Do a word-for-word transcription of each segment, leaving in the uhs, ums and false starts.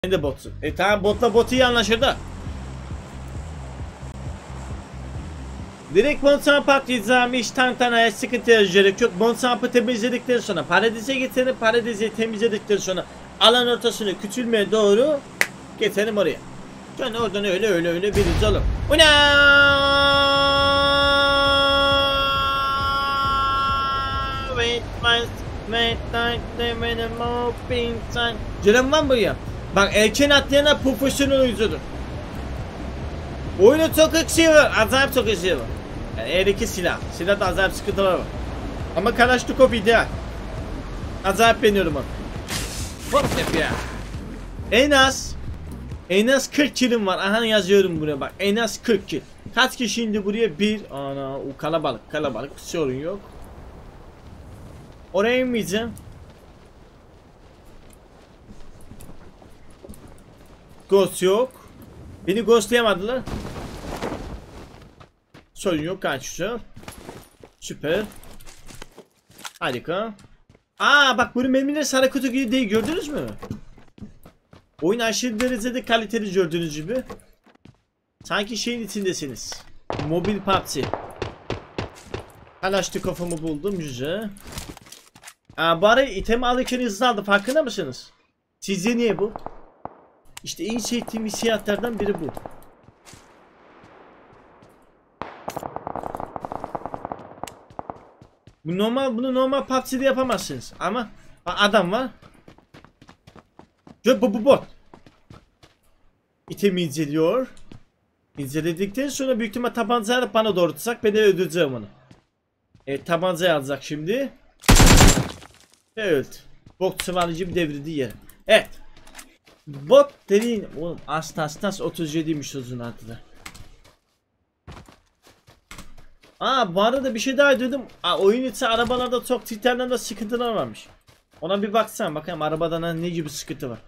Sen de botsun. E tamam, botla bot iyi anlaşır da. Direkt Bonsamp patlayacağım, hiç tantanaya sıkıntı yaşayacak yok. Bonsamp'ı temizledikten sonra Paradis'e getirip Paradis'i temizledikten sonra alan ortasını küçülmeye doğru getirelim oraya. Yani oradan öyle öyle öyle birinci alım. Canım var buraya. Bak, erken atlayana profesyonel oyuncudur. Oyunu çok eksiği var. Acayip çok eksiği var. Yani eğer iki silah. Silahda acayip sıkıntılar var. Ama Kalashnikov ideal. Acayip beğeniyorum onu. Hop ya. En az En az kırk killim var. Aha, yazıyorum buraya bak. En az kırk kill. Kaç kişi indi buraya? Bir. Ana, o kalabalık kalabalık. Sorun yok. Oraya inmeyeceğim. Ghost yok. Beni ghostlayamadılar. Sorun yok, kaçıyor. Süper. Harika. Aa bak, bunun mermileri sarı kutu gibi değil, gördünüz mü? Oyun aşırı derecede kaliteli, gördüğünüz gibi. Sanki şeyin içindesiniz. Mobil P U B G. Kalashnikov'umu buldum, güzel. Aa, bari item alırken hızlı aldı, farkında mısınız? Sizce niye bu? İşte en sevdiğim hissiyatlardan biri bu. Bu normal, bunu normal P U B G'de yapamazsınız ama adam var. Bu bu bot. İtemi inceliyor. İnceledikten sonra büyük ihtimal tabancayla bana doğrultacak, ben de öldüreceğim onu. Evet, tabancayı alacak şimdi. Evet. Bot sıvarıcı bir devrildiği yer. Evet. Bot dediğin oğlum, Astas Astas otuz yediymiş uzun adı. Aa, bu arada bir şey daha duydum. Aa, oyun içi arabalarda çok Twitter'dan da sıkıntılar varmış. Ona bir baksana, bakayım arabada ne gibi sıkıntı var.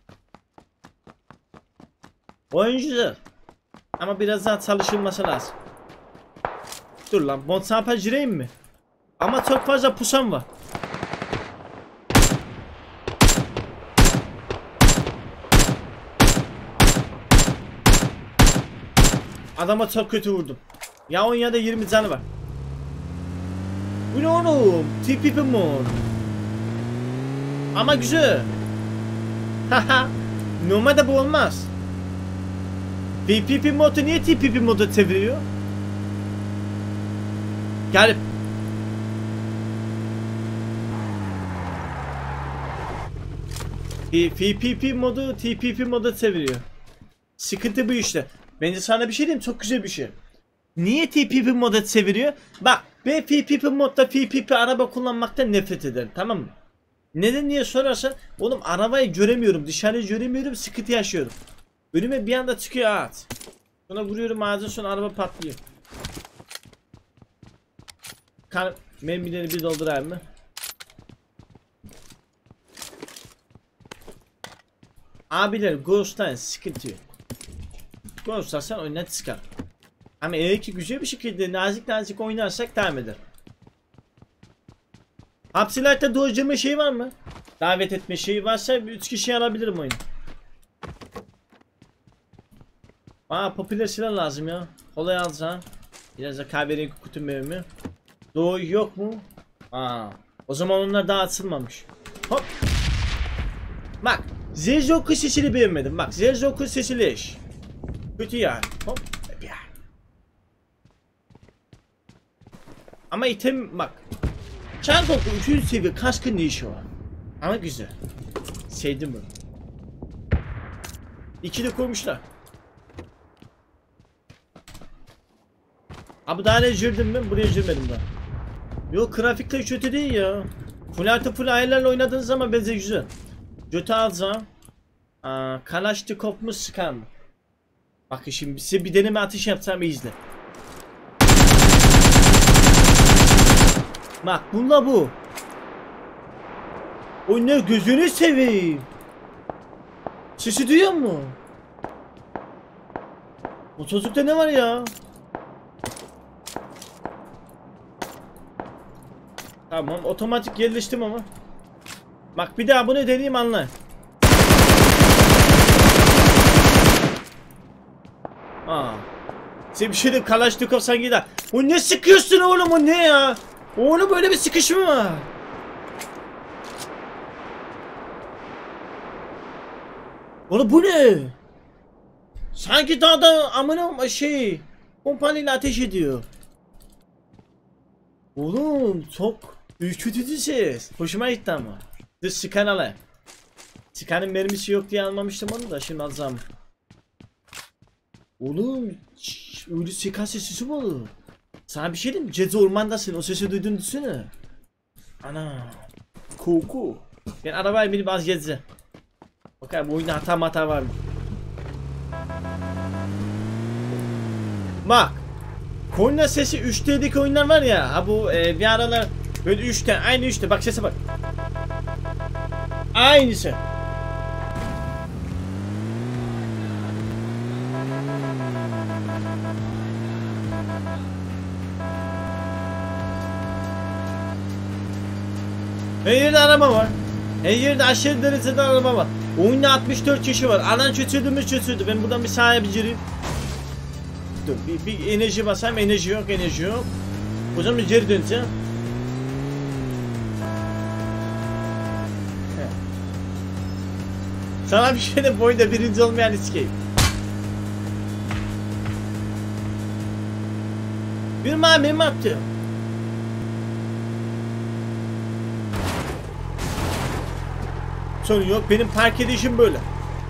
Oyun güzel. Ama biraz daha çalışılması lazım. Dur lan, Bonsamp'a gireyim mi? Ama çok fazla pusan var. Adama çok kötü vurdum. Ya on ya da yirmi canı var. Bu ne oğlum? T P P mod. Ama güzel. Haha. Normalde bu olmaz. V P P modu niye T P P modu çeviriyor? Garip. V P P modu T P P modu çeviriyor. Sıkıntı bu işte. Bence sana bir şey diyeyim, çok güzel bir şey. Niye T P P modu çeviriyor? Bak, ben V P P modda V P P araba kullanmaktan nefret ederim, tamam mı? Neden diye sorarsan, oğlum arabayı göremiyorum, dışarıyı göremiyorum, sıkıntı yaşıyorum. Önüme bir anda çıkıyor ağaç. Sonra vuruyorum ağacın, sonra araba patlıyor. Kan mermileri bir doldurayım mı? Abiler, Ghost'tan sıkıntı yok. Ghost'tan sen oyundan çıkar. Ama eğer ki güzel bir şekilde nazik nazik oynarsak devam eder. Hapsilerde doğacama şey var mı? Davet etme şeyi varsa üç kişi alabilirim oyunu. Aa, popüler silah lazım ya. Kolay alacağım. Biraz da kahverengi kutu mermi. Doğu yok mu? Aa, o zaman onlar daha açılmamış. Hop. Bak, Zerzoku sesini beğenmedim. Bak, Zerzoku sesili eş. Kötü yani. Hop. Ama item bak. Çankoku üçüncü seviye kaskın ne işi var? Ama güzel. Sevdim bunu. İkili koymuşlar. Abi daha ne girdim ben? Buraya girmedim daha. Yok, grafikte kötü değil ya. Full artı full ayarlarla oynadığınız zaman bence güzel. Götü alacağım. Aa, Kalashnikov mu sıkan mı? Bakın şimdi size bir deneme atış yapacağım, izle. Bak, bununla bu. O ne, gözünü seveyim. Sesi duyuyor mu? O çocukta ne var ya? Tamam, otomatik yerleştim ama. Bak, bir daha bunu deneyeyim, anla. Aa. Sen bir şey de Kalaşnikov sen gider. O ne sıkıyorsun oğlum, o ne ya? Oğlum böyle bir sıkışma mı var? Oğlum bu ne? Sanki dağda amına şey kompanıyla ateş ediyor. Oğlum çok ürkütücü ses. Hoşuma gitti ama. Dur Scan alayım. Scan'ın mermisi yok diye almamıştım onu da şimdi alacağım. Oğlum öyle Scan sesi mi olur? Sana bir şey diyeyim mi? Cezi ormandasın, o sesi duydun düşünsene. Ana. Koku. Ben arabaya binip az gezeceğim. Bakalım oyunda hata mata var mı? Bak. Korna sesi üç D'deki oyunlar var ya. Ha bu e, bir aralar böyle üç D, aynı üç D. Bak sese bak. Aynısı. Her yerde araba var. Her yerde aşırı derecede araba var. Oyunda altmış dört kişi var. Alan kötüydü mü kötüydü. Ben buradan bir sağa bir gireyim. Dur bir, bir enerji basayım. Enerji yok, enerji yok. O zaman bir geri döneceğim. He. Sana bir şey de boyunda birinci olmayan iskeyim. Bir mamim attı. Sorun yok, benim park edişim böyle.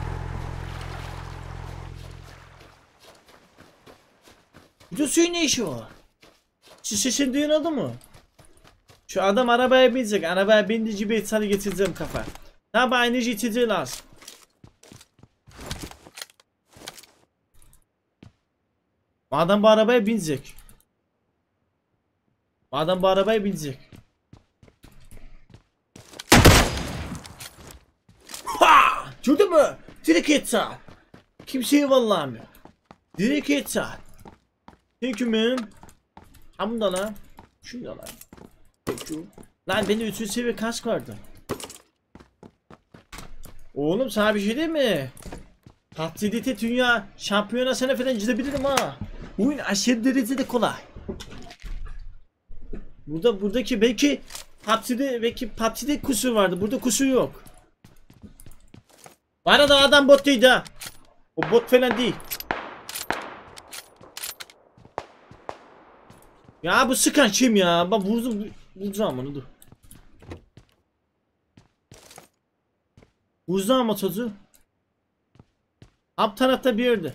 Bu da suyun ne işi var? Şu sesini duyan oldu mu? Şu adam arabaya binecek, arabaya bindiği gibi sana getireceğim kafa. Tabi enerji içeceği lazım. Adam bu arabaya binecek. Adam bu arabaya binecek. Ha! Gördün mü? Direkt et saat. Kimseye vallahi mi? Direkt et saat. Thank you man. Ha bunda lan. Şunda lan. Thank you. Lan bende üçüncü seviye kask vardı. Oğlum sana bir şey değil mi? Tatsidite dünya şampiyonasına falan gidebilirim ha. Oyun aşırı derecede kolay. Burada buradaki belki Tatsid'de belki Tatsid'de kusur vardı. Burada kusur yok. Bu arada adam bot değil ha. O bot falan değil. Ya bu sıkan kim ya? Bak vurdum, vuracağım onu dur. Vuracağım ama çocuğu. Alt tarafta bir yerde.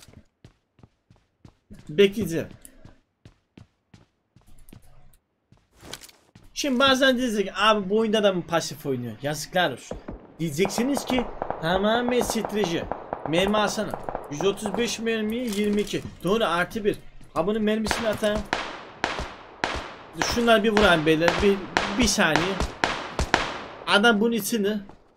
Bekleyeceğim. Şimdi bazen diyecek ki abi bu oyunda da mı pasif oynuyor? Yazıklar olsun. Diyeceksiniz ki tamamen strateji. Mermi alsana. yüz otuz beş mermiyi yirmi iki. Doğru artı bir. Ha bunun mermisini atayım. Şunlar bir vuran beyler. Bir, bir saniye. Adam bunun içini.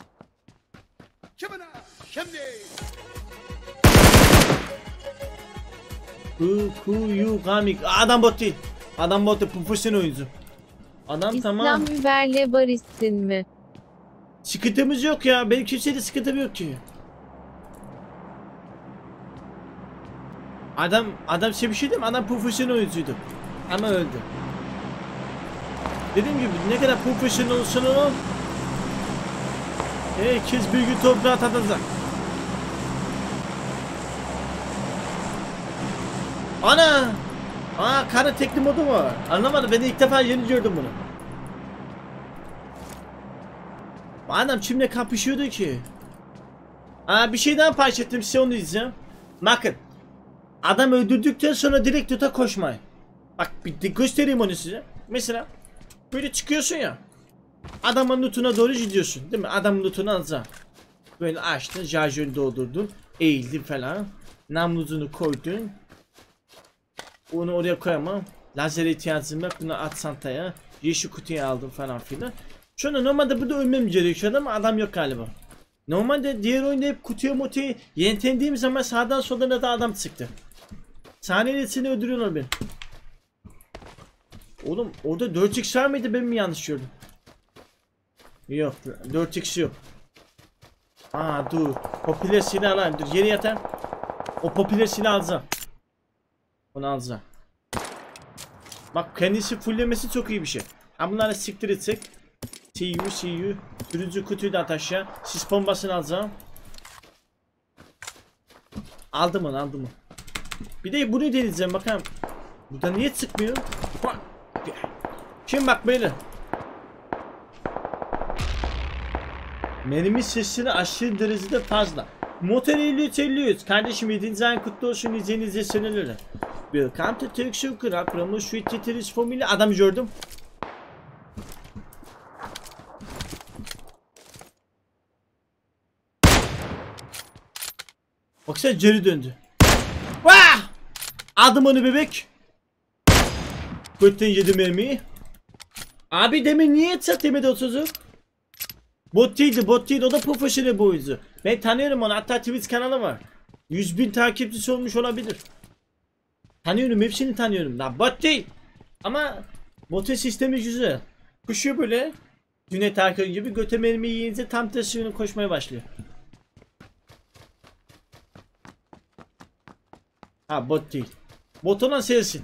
Ku ku yu gamik. Adam bot değil. Adam bot değil. Profesyonel oyuncu. Adam İslam tamam. Über'le barışsın mı? Sıkıntımız yok ya. Benim kimseyle sıkıntım yok ki. Adam adam şey bir şey değil mi? Adam profesyonel oyuncuydu. Ama öldü. Dediğim gibi ne kadar profesyonel olsun o. Herkes bir gün toprağa tadacak. Ana! Aa karı tekli modu var. Anlamadım, ben de ilk defa yeni gördüm bunu. Adam kimle kapışıyordu ki? Aa bir şeyden paylaştım size, onu diyeceğim. Bakın. Adam öldürdükten sonra direkt tuta koşmayın. Bak bir göstereyim onu size. Mesela böyle çıkıyorsun ya. Adamın lootuna doğru gidiyorsun değil mi? Adamın lootunu alacaksın. Böyle açtın, şarjörü doldurdun, eğildin falan. Namluzunu koydun. Onu oraya koyamam. Lazer ihtiyacım yok. Bunu at santaya. Yeşil kutuya aldım falan filan. Şöyle normalde burada ölmem gerekiyor ama adam yok galiba. Normalde diğer oyunda hep kutuya mutuya yentendiğim zaman sağdan soldan da adam çıktı. Saniyesini öldürüyorlar beni. Oğlum orada dört x var mıydı, ben mi yanlış gördüm? Yok dört x yok. Aa dur. Popüler silah alayım. Dur geri yatayım. O popüler silah alacağım. Onu alacağım. Bak kendisi fullemesi çok iyi bir şey. Ha bunları siktir etsek. See you, see you. Sürücü kutuyu da at aşağı. Sis bombasını alacağım. Aldım onu, aldım onu. Bir de bunu deneyeceğim bakalım. Burada niye sıkmıyor? Şimdi bak böyle. Mermi sesini aşırı derecede fazla. Motor elli üç elli üç. Kardeşim yedinci ayın kutlu olsun, izlediğinizde seneleri. Welcome to Türk Sugar. Promo Sweet Tetris Family. Adamı gördüm. Baksana geri döndü. Vah! Aldım onu bebek. Götten yedi mermiyi. Abi demin niye çat yemedi o çocuk? Bot değildi, bot değil, o da profesyonel bir oyuncu. Ben tanıyorum onu, hatta Twitch kanalı var. yüz bin takipçisi olmuş olabilir. Tanıyorum, hepsini tanıyorum. Lan bot değil. Ama botun sistemi güzel. Kuşuyor böyle. Cüneyt Arkın gibi göte mermiyi yiyince tam tersine koşmaya başlıyor. Ha bot değil. Bot olan sensin.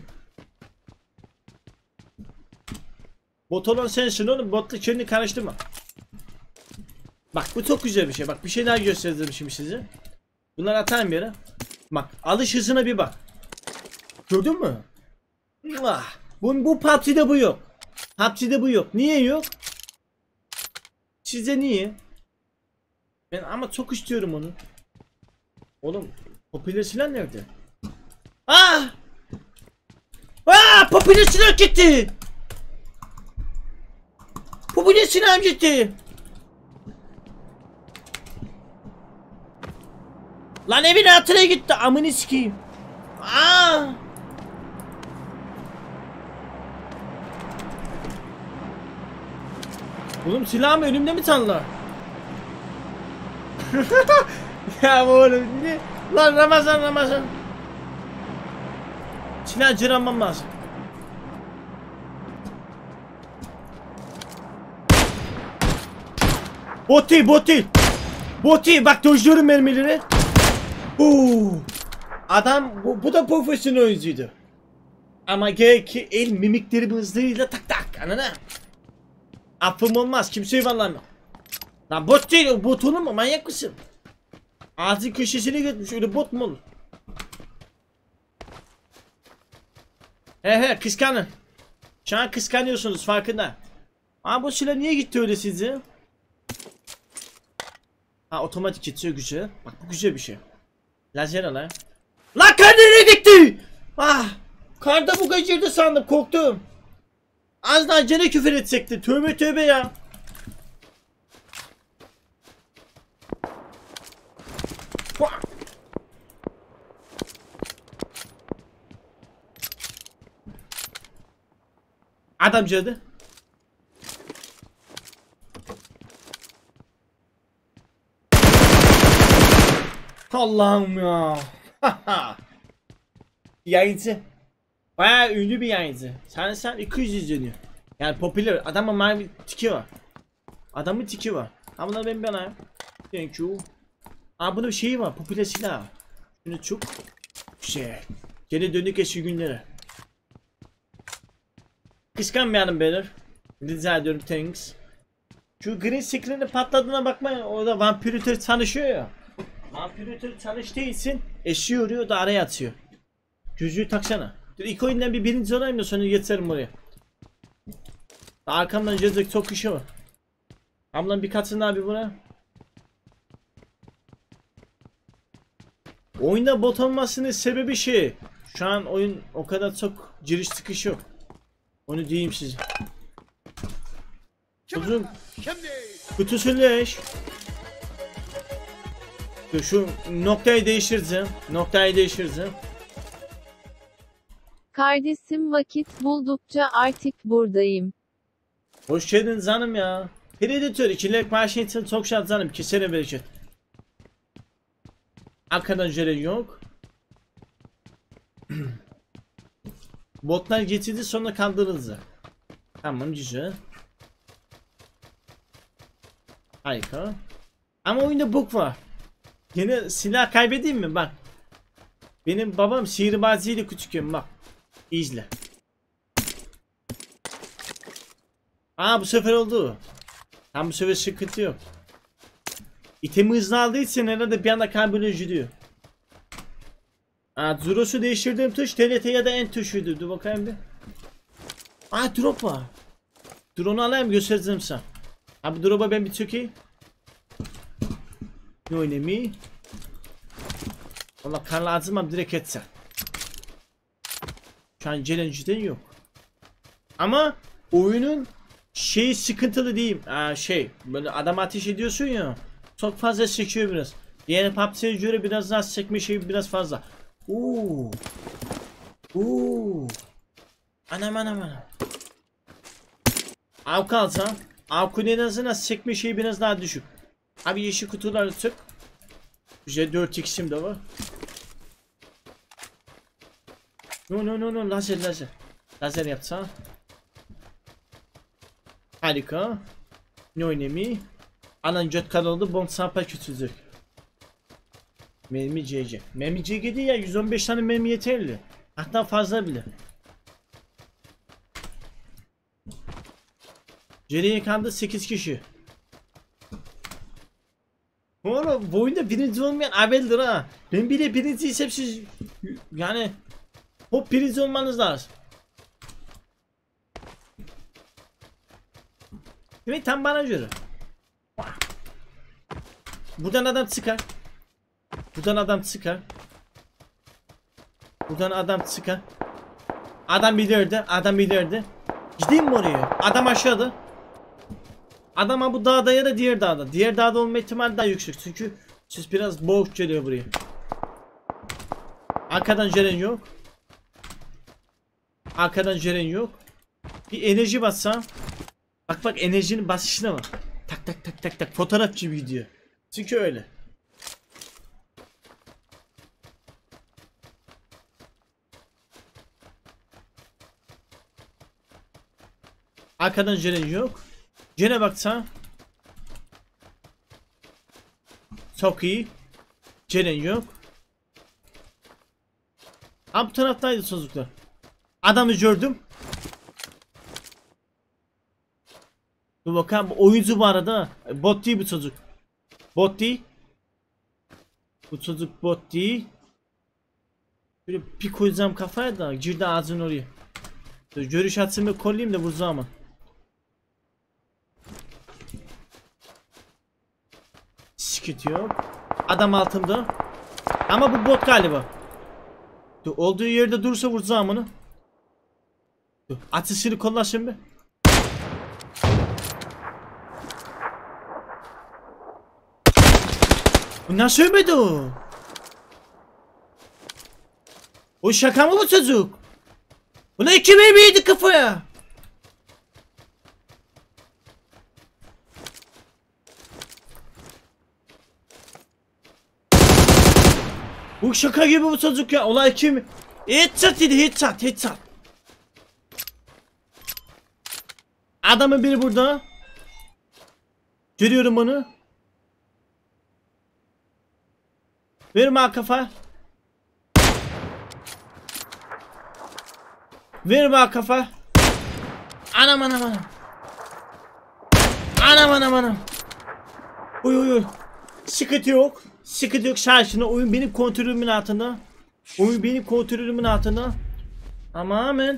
Bot olan sensin oğlum, botla kendini karıştırma. Bak bu çok güzel bir şey. Bak bir şey daha göstereceğim şimdi size. Bunları atayım bir yere. Bak alış hızına bir bak. Gördün mü? Ah, bu, bu P U B G'de bu yok. P U B G'de bu yok. Niye yok? Sizce niye? Ben ama çok istiyorum onu. Oğlum popüler silah nerede? Ah! Ah! Popüler silah gitti. Popüler silah gitti. Lan evin altına gitti, amını sikeyim. Aa! Oğlum silahım önümde mi tanrılar? Ya oğlum ne? Lan Ramazan Ramazan. Silah cıramam lazım. Bot değil, bot değil. Bot değil, bak dojluyorum mermileri. Oo. Adam bu, bu da profesyonel oyuncuydu. Ama gerek ki el mimikleri hızlarıyla tak tak anladın. Affım olmaz, kimseyi vallahi. Lan bot değil, o bot olur mu, manyak mısın? Ağzı köşesine gitmiş, öyle bot mu olur? He he kıskanın. Şu an kıskanıyorsunuz farkında. Ama bu silah niye gitti öyle sizi? Ha otomatik geçiyor, güzel. Bak bu güzel bir şey. Lazer ala. Lan kar nereye gitti? Ah, karda bu kaçırdı sandım, korktum. Az daha gene küfür edecekti. Tövbe tövbe ya. Adam cadı. Allah'ım ya. Yayıncı. Bayağı ünlü bir yayıncı. Sen sen iki yüz izleniyor. Yani popüler. Adamın mavi tiki var. Adamın tiki var. Ha bunları ben bana. Thank you. Aa bunun şeyi var. Popüler silah. Şunu çok şey. Gene dönük eski günlere. Kıskanmayalım beyler. Rica ediyorum, thanks. Şu green screen'in patladığına bakmayın. Orada vampirütör tanışıyor ya. Vampirütör tanıştığı için eşi yoruyor da araya atıyor. Gözlüğü taksana. Dur ilk oyundan bir birinci olayım da sonra yeterim oraya. Arkamdan gelecek çok kişi var. Ablam bir katsın abi buna. Oyunda bot olmasının sebebi şey. Şu an oyun o kadar çok giriş çıkış yok. Onu diyeyim size. Uzun kutusu leş. Dur şu noktayı değiştireceğim. Noktayı değiştireceğim. Kardeşim vakit buldukça artık buradayım. Hoş geldin canım ya. Predator ikilik maaşı için çok şart canım. Kesene bereket. Arkadan jöle yok. Botlar getirdi sonra kaldırıldı. Tamam güzel. Harika. Ama oyunda bug var. Yine silah kaybedeyim mi? Bak. Benim babam sihirbazıyla küçükken bak. İzle. Aa bu sefer oldu. Tam bu sefer sıkıntı yok. İtemi hızlı aldığı için herhalde bir anda kalbini diyor. Aa Zuros'u değiştirdiğim tuş T L T ya da en tuşuydu. Dur bakayım bir. Aa drop var. Drone'u alayım göstereceğim sana. Abi drop'a ben bir çökeyim. Ne oynayayım? Valla kan lazım ama direkt etsen. Şu an challenge'den yok. Ama oyunun şey sıkıntılı diyeyim. Aa, şey böyle adam ateş ediyorsun ya. Çok fazla sekiyor biraz. Diğer P U B G'ye göre biraz daha sekme şeyi biraz fazla. Uuu. Uuu. Anam anam anam. Avk alsam. Avk'un en azından sekme şeyi biraz daha düşük. Abi yeşil kutuları tık. Güzel dört x'im de var. No no no no lazer lazer. Lazer yapsa. Harika. Ne oynayayım? Anan göt kanalı bomb sampa küçücük. Mermi C C. Mermi C C değil ya, yüz on beş tane mermi yeterli. Hatta fazla bile. Geriye kaldı sekiz kişi. Oğlum bu oyunda birinci olmayan abeldir ha. Ben bile birinciysem siz yani hop birinci olmanız lazım. Evet tam bana göre. Buradan adam çıkar. Buradan adam çıkar. Buradan adam çıkar. Adam bilirdi, adam bilirdi. Gideyim mi oraya? Adam aşağıda. Adama bu dağda ya da diğer dağda. Diğer dağda olma ihtimali daha yüksek çünkü siz biraz boğuk geliyor buraya. Arkadan Jeren yok. Arkadan Jeren yok. Bir enerji bassam. Bak bak enerjinin basışına bak. Tak tak tak tak tak fotoğraf gibi gidiyor. Çünkü öyle. Arkadan Jeren yok. Gene baksan. Çok iyi. Jeren yok. Ha bu taraftaydı çocuklar. Adamı gördüm. Dur bakalım oyuncu bu arada. Bot değil bu çocuk. Bot değil. Bu çocuk bot değil. Böyle bir koyacağım kafaya da girdi ağzını oraya. Dur, görüş atsın kollayayım da vuracağım ama. Sikit yok. Adam altımda. Ama bu bot galiba. Dur, olduğu yerde durursa vuracağım onu. Dur, atışını kolla şimdi. Bu nasıl ölmedi o? O şaka mı bu çocuk? Buna iki mermi yedi kafaya. Bu şaka gibi bu çocuk ya. Olay kim? Headshot dedi, headshot, headshot. Adamın biri burada. Görüyorum onu. Verme ha kafa. Verme ha kafa. Anam anam anam. Anam anam anam. Uy uy uy. Sıkıntı yok. Sıkıntı yok şaşına. Oyun benim kontrolümün altında. Oyun benim kontrolümün altında. Tamamen.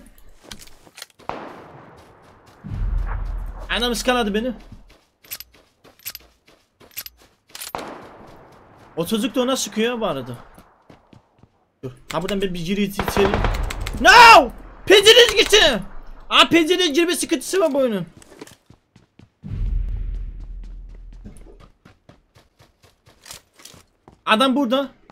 Anam ıskaladı beni. O çocuk da ona sıkıyor bu arada. Dur. Ha buradan bir bir giri içeri. No! Pencereniz gitti. Aa pencereye girme sıkıntısı var bu oyunun. Adam burada.